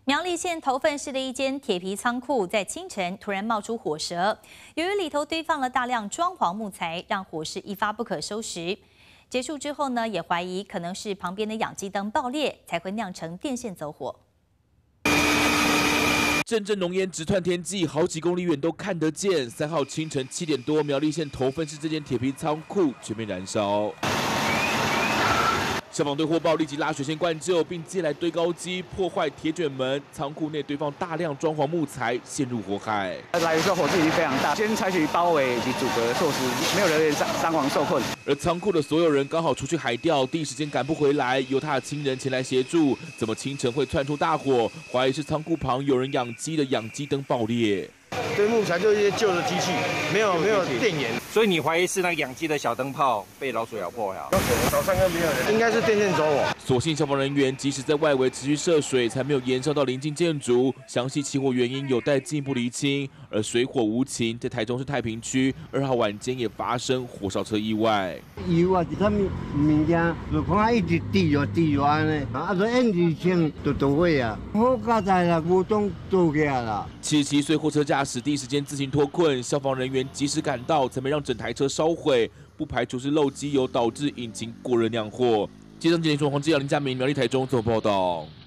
苗栗县头份市的一间铁皮仓库在清晨突然冒出火舌，由于里头堆放了大量装潢木材，让火势一发不可收拾。结束之后呢，也怀疑可能是旁边的养鸡灯爆裂，才会酿成电线走火。 阵阵浓烟直窜天际，好几公里远都看得见。3号清晨7点多，苗栗县头份市这间铁皮仓库全面燃烧。 消防队获报，立即拉水线灌救，并借来堆高机破坏铁卷门，仓库内堆放大量装潢木材，陷入火海。 来的时候火势已经非常大，先采取包围以及阻隔措施，没有人员伤亡受困。 而仓库的所有人刚好出去海钓，第一时间赶不回来，由他的亲人前来协助。怎么清晨会窜出大火？怀疑是仓库旁有人养鸡的养鸡灯爆裂。 堆木材就是一些旧的机器，没有电源， 所以你怀疑是那个养鸡的小灯泡被老鼠咬破呀？ 有可能早上跟没有人，应该是电线走火。 所幸消防人员及时在外围持续射水，才没有延烧到邻近建筑。详细起火原因有待进一步厘清。而水火无情，在台中市太平区2号晚间也发生火烧车意外。 油啊，是啥物件，就看一直滴安尼，所以引擎就火啊，好佳哉啦，无当做起来啦。 77岁货车驾驶第一时间自行脱困，消防人员及时赶到，才没让整台车烧毁。不排除是漏机油导致引擎过热酿祸。记者黄志尧、林佳明苗栗台中做报道。